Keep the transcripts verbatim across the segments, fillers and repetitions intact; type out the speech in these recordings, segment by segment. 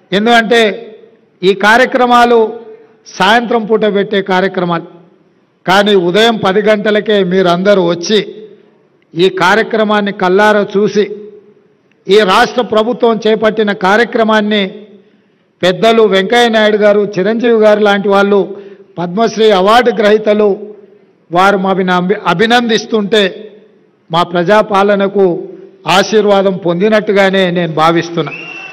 ఎందుకంటే ఈ కార్యక్రమాలు సాయంత్రం పూట పెట్టే కార్యక్రమాలు, కానీ ఉదయం పది గంటలకే మీరందరూ వచ్చి ఈ కార్యక్రమాన్ని కల్లారా చూసి ఈ రాష్ట్ర ప్రభుత్వం చేపట్టిన కార్యక్రమాన్ని పెద్దలు వెంకయ్య నాయుడు గారు, చిరంజీవి గారు లాంటి వాళ్ళు పద్మశ్రీ అవార్డు గ్రహీతలు వారు మమ్మల్ని అభినందిస్తుంటే మా ప్రజాపాలనకు ఆశీర్వాదం పొందినట్టుగానే నేను భావిస్తున్నా.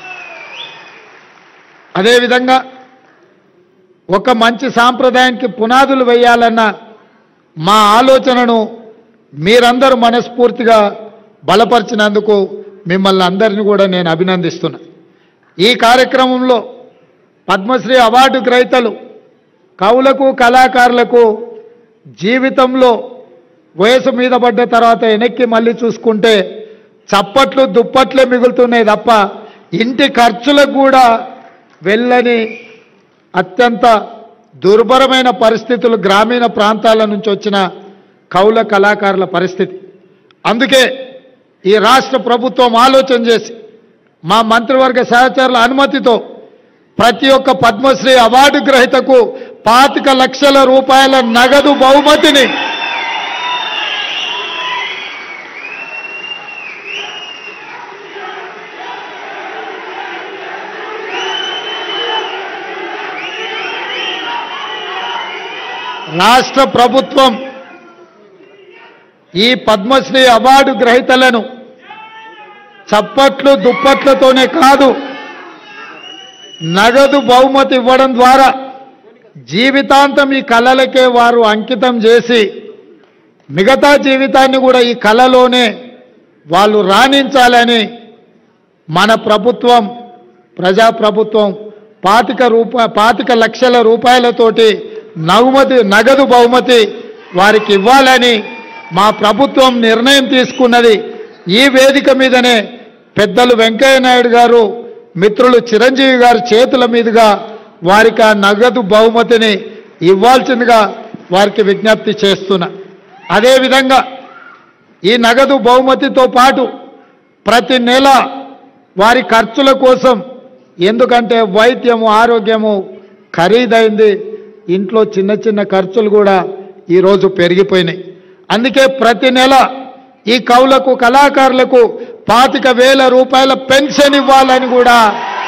అదేవిధంగా ఒక మంచి సాంప్రదాయానికి పునాదులు వేయాలన్న మా ఆలోచనను మీరందరూ మనస్ఫూర్తిగా బలపరిచినందుకు మిమ్మల్ని అందరినీ కూడా నేను అభినందిస్తున్నా. ఈ కార్యక్రమంలో పద్మశ్రీ అవార్డు గ్రహీతలు కవులకు, కళాకారులకు జీవితంలో వయసు మీద పడ్డ తర్వాత వెనక్కి మళ్ళీ చూసుకుంటే చప్పట్లు దుప్పట్లే మిగులుతున్నాయి తప్ప ఇంటి ఖర్చులకు కూడా వెళ్ళని అత్యంత దుర్భరమైన పరిస్థితులు గ్రామీణ ప్రాంతాల నుంచి వచ్చిన కవుల కళాకారుల పరిస్థితి. అందుకే ఈ రాష్ట్ర ప్రభుత్వం ఆలోచన చేసి మా మంత్రివర్గ సహచరుల అనుమతితో ప్రతి ఒక్క పద్మశ్రీ అవార్డు గ్రహీతకు పాతిక లక్షల రూపాయల నగదు బహుమతిని రాష్ట్ర ప్రభుత్వం ఈ పద్మశ్రీ అవార్డు గ్రహీతలను చప్పట్లు దుప్పట్లతోనే కాదు, నగదు బహుమతి ఇవ్వడం ద్వారా జీవితాంతం ఈ కళలకే వారు అంకితం చేసి మిగతా జీవితాన్ని కూడా ఈ కళలోనే వాళ్ళు రాణించాలని మన ప్రభుత్వం, ప్రజాప్రభుత్వం పాతిక రూపా పాతిక లక్షల రూపాయలతోటి నగుమతి నగదు బహుమతి వారికి ఇవ్వాలని మా ప్రభుత్వం నిర్ణయం తీసుకున్నది. ఈ వేదిక మీదనే పెద్దలు వెంకయ్య నాయుడు గారు, మిత్రులు చిరంజీవి గారి చేతుల మీదుగా వారికి ఆ నగదు బహుమతిని ఇవ్వాల్సిందిగా వారికి విజ్ఞప్తి చేస్తున్నా. అదేవిధంగా ఈ నగదు బహుమతితో పాటు ప్రతి నెల వారి ఖర్చుల కోసం, ఎందుకంటే వైద్యము ఆరోగ్యము ఖరీదైంది, ఇంట్లో చిన్న చిన్న ఖర్చులు కూడా ఈరోజు పెరిగిపోయినాయి. అందుకే ప్రతి నెల ఈ కవులకు కళాకారులకు పాతిక వేల రూపాయల పెన్షన్ ఇవ్వాలని కూడా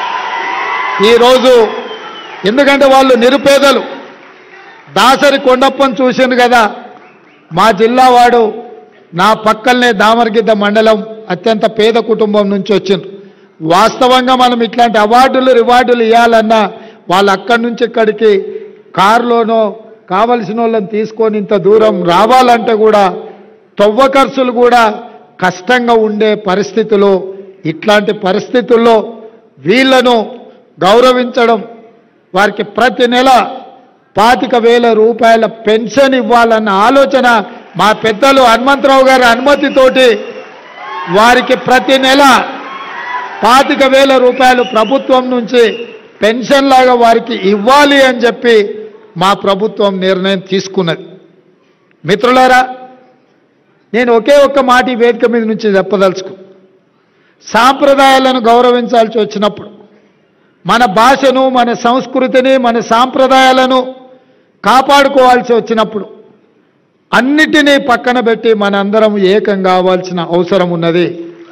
ఈరోజు, ఎందుకంటే వాళ్ళు నిరుపేదలు. దాసరి కొండప్పని చూసింది కదా, మా జిల్లా వాడు, నా పక్కనే దామరగిద్ద మండలం, అత్యంత పేద కుటుంబం నుంచి వచ్చింది. వాస్తవంగా మనం ఇట్లాంటి అవార్డులు రివార్డులు ఇవ్వాలన్నా వాళ్ళు అక్కడి నుంచి ఇక్కడికి కారులోనో కావలసిన వాళ్ళని తీసుకొని ఇంత దూరం రావాలంటే కూడా తవ్వ ఖర్చులు కూడా కష్టంగా ఉండే పరిస్థితులు. ఇట్లాంటి పరిస్థితుల్లో వీళ్లను గౌరవించడం, వారికి ప్రతి నెల పాతిక వేల రూపాయల పెన్షన్ ఇవ్వాలన్న ఆలోచన మా పెద్దలు హనుమంతరావు గారి అనుమతితోటి వారికి ప్రతి నెల పాతిక వేల రూపాయలు ప్రభుత్వం నుంచి పెన్షన్ లాగా వారికి ఇవ్వాలి అని చెప్పి మా ప్రభుత్వం నిర్ణయం తీసుకున్నది. మిత్రులారా, నేను ఒకే ఒక్క మాట ఈ వేదిక మీద నుంచి చెప్పదలుచుకు, సాంప్రదాయాలను గౌరవించాల్సి వచ్చినప్పుడు, మన భాషను, మన సంస్కృతిని, మన సాంప్రదాయాలను కాపాడుకోవాల్సి వచ్చినప్పుడు అన్నిటినీ పక్కన పెట్టి మనందరం ఏకం కావాల్సిన అవసరం ఉన్నది.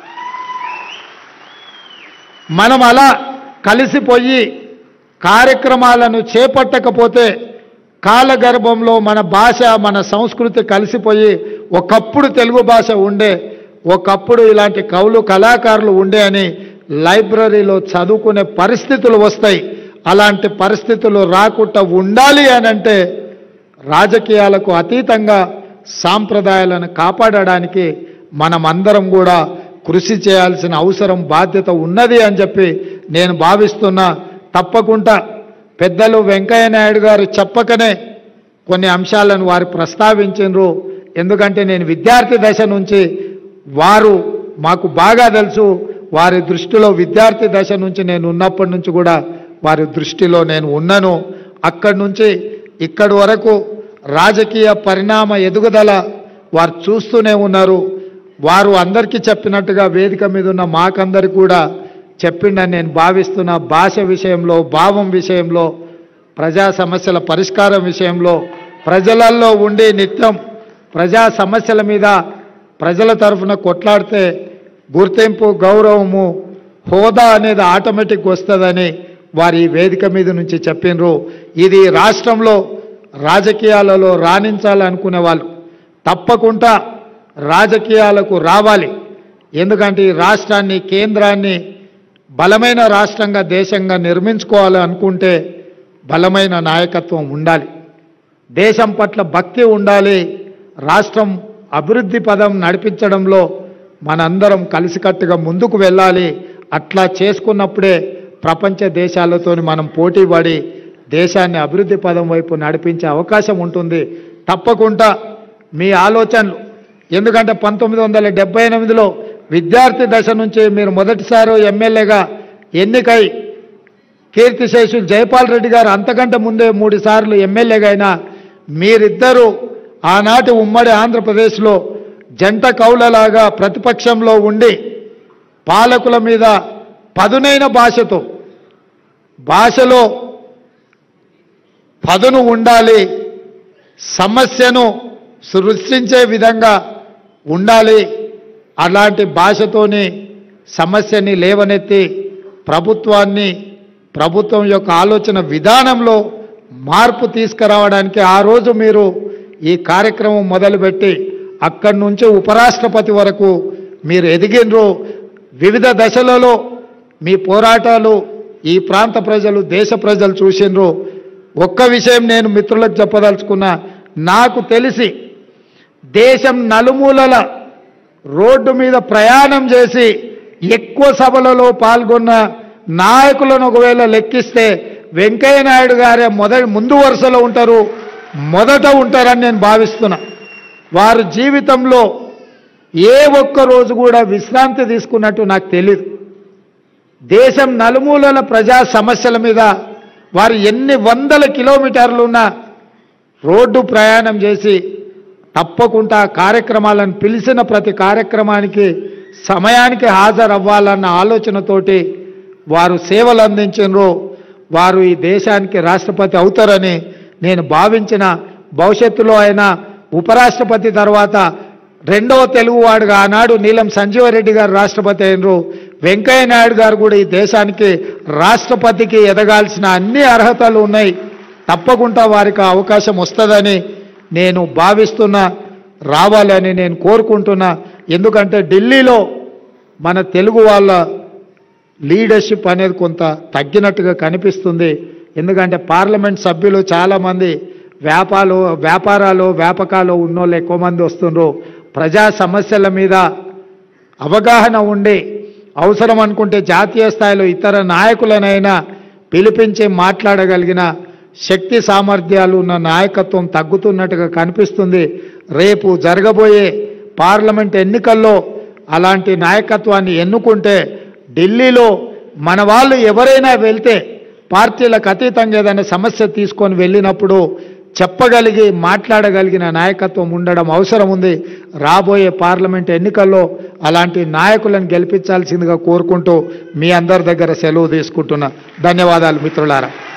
మనం అలా కలిసిపోయి కార్యక్రమాలను చేపట్టకపోతే కాలగర్భంలో మన భాష, మన సంస్కృతి కలిసిపోయి ఒకప్పుడు తెలుగు భాష ఉండే, ఒకప్పుడు ఇలాంటి కవులు కళాకారులు ఉండే అని లైబ్రరీలో చదువుకునే పరిస్థితులు వస్తాయి. అలాంటి పరిస్థితులు రాకుండా ఉండాలి అని అంటే రాజకీయాలకు అతీతంగా సాంప్రదాయాలను కాపాడడానికి మనమందరం కూడా కృషి చేయాల్సిన అవసరం, బాధ్యత ఉన్నది అని చెప్పి నేను భావిస్తున్నా. తప్పకుండా పెద్దలు వెంకయ్య నాయుడు గారు చెప్పకనే కొన్ని అంశాలను వారు ప్రస్తావించారు. ఎందుకంటే నేను విద్యార్థి దశ నుంచి వారు మాకు బాగా తెలుసు, వారి దృష్టిలో విద్యార్థి దశ నుంచి నేను ఉన్నప్పటి నుంచి కూడా వారి దృష్టిలో నేను ఉన్నాను. అక్కడి నుంచి ఇక్కడి వరకు రాజకీయ పరిణామ ఎదుగుదల వారు చూస్తూనే ఉన్నారు. వారు అందరికీ చెప్పినట్టుగా వేదిక మీద ఉన్న మాకందరికి కూడా చెప్పిండని నేను భావిస్తున్న. భాష విషయంలో, భావం విషయంలో, ప్రజా సమస్యల పరిష్కారం విషయంలో ప్రజలల్లో ఉండి నిత్యం ప్రజా సమస్యల మీద ప్రజల తరఫున కొట్లాడితే గుర్తింపు, గౌరవము, హోదా అనేది ఆటోమేటిక్ వస్తుందని వారి వేదిక మీద నుంచి చెప్పినరు. ఇది రాష్ట్రంలో రాజకీయాలలో రాణించాలనుకునే వాళ్ళు తప్పకుండా రాజకీయాలకు రావాలి. ఎందుకంటే ఈ రాష్ట్రాన్ని, కేంద్రాన్ని బలమైన రాష్ట్రంగా, దేశంగా నిర్మించుకోవాలి అనుకుంటే బలమైన నాయకత్వం ఉండాలి, దేశం పట్ల భక్తి ఉండాలి. రాష్ట్రం అభివృద్ధి పదం నడిపించడంలో మనందరం కలిసికట్టుగా ముందుకు వెళ్ళాలి. అట్లా చేసుకున్నప్పుడే ప్రపంచ దేశాలతో మనం పోటీ పడి దేశాన్ని అభివృద్ధి పదం వైపు నడిపించే అవకాశం ఉంటుంది. తప్పకుండా మీ ఆలోచనలు, ఎందుకంటే పంతొమ్మిది వందల డెబ్బై ఎనిమిదిలో విద్యార్థి దశ నుంచి మీరు మొదటిసారి ఎమ్మెల్యేగా ఎన్నికై కీర్తిశేషులు జైపాల్ రెడ్డి గారు అంతకంటే ముందే మూడు సార్లు ఎమ్మెల్యేగా అయినా మీరిద్దరూ ఆనాటి ఉమ్మడి ఆంధ్రప్రదేశ్లో జంట కౌలలాగా ప్రతిపక్షంలో ఉండి పాలకుల మీద పదునైన భాషతో, భాషలో పదును ఉండాలి, సమస్యను సృష్టించే విధంగా ఉండాలి. అలాంటి భాషతోని సమస్యని లేవనెత్తి ప్రభుత్వాన్ని, ప్రభుత్వం యొక్క ఆలోచన విధానంలో మార్పు తీసుకురావడానికి ఆ రోజు మీరు ఈ కార్యక్రమం మొదలుపెట్టి అక్కడి నుంచి ఉపరాష్ట్రపతి వరకు మీరు ఎదిగినరు. వివిధ దశలలో మీ పోరాటాలు ఈ ప్రాంత ప్రజలు, దేశ ప్రజలు చూసినరు. ఒక్క విషయం నేను మిత్రులకు చెప్పదలుచుకున్నా, నాకు తెలిసి దేశం నలుమూలల రోడ్డు మీద ప్రయాణం చేసి ఎక్కువ సభలలో పాల్గొన్న నాయకులను ఒకవేళ లెక్కిస్తే వెంకయ్య నాయుడు గారే మొదటి ముందు వరుసలో ఉంటారు, మొదట ఉంటారని నేను భావిస్తున్నా. వారు జీవితంలో ఏ ఒక్క రోజు కూడా విశ్రాంతి తీసుకున్నట్టు నాకు తెలియదు. దేశం నలుమూలల ప్రజా సమస్యల మీద వారు ఎన్ని వందల కిలోమీటర్లు ఉన్న రోడ్డు ప్రయాణం చేసి తప్పకుండా కార్యక్రమాలను, పిలిచిన ప్రతి కార్యక్రమానికి సమయానికి హాజరవ్వాలన్న ఆలోచనతోటి వారు సేవలు అందించినరు. వారు ఈ దేశానికి రాష్ట్రపతి అవుతారని నేను భావించిన. భవిష్యత్తులో అయినా ఉపరాష్ట్రపతి తర్వాత రెండవ తెలుగువాడుగా ఆనాడు నీలం సంజీవరెడ్డి గారు రాష్ట్రపతి అయినరు. వెంకయ్య నాయుడు గారు కూడా ఈ దేశానికి రాష్ట్రపతికి ఎదగాల్సిన అన్ని అర్హతలు ఉన్నాయి. తప్పకుండా వారికి అవకాశం వస్తుందని నేను భావిస్తున్నా, రావాలని నేను కోరుకుంటున్నా. ఎందుకంటే ఢిల్లీలో మన తెలుగు వాళ్ళ లీడర్షిప్ అనేది కొంత తగ్గినట్టుగా కనిపిస్తుంది. ఎందుకంటే పార్లమెంట్ సభ్యులు చాలామంది వ్యాపారాలు వ్యాపారాలు వ్యాపకాలు ఉన్నోళ్ళు ఎక్కువ మంది వస్తుండ్రు. ప్రజా సమస్యల మీద అవగాహన ఉండి అవసరం అనుకుంటే జాతీయ స్థాయిలో ఇతర నాయకులనైనా పిలిపించి మాట్లాడగలిగిన శక్తి సామర్థ్యాలు ఉన్న నాయకత్వం తగ్గుతున్నట్టుగా కనిపిస్తుంది. రేపు జరగబోయే పార్లమెంట్ ఎన్నికల్లో అలాంటి నాయకత్వాన్ని ఎన్నుకుంటే ఢిల్లీలో మన వాళ్ళు ఎవరైనా వెళ్తే పార్టీలకు అతీతంగా ఏదైనా సమస్య తీసుకొని వెళ్ళినప్పుడు చెప్పగలిగి మాట్లాడగలిగిన నాయకత్వం ఉండడం అవసరం ఉంది. రాబోయే పార్లమెంట్ ఎన్నికల్లో అలాంటి నాయకులను గెలిపించాల్సిందిగా కోరుకుంటూ మీ అందరి దగ్గర సెలవు తీసుకుంటున్నా. ధన్యవాదాలు మిత్రులారా.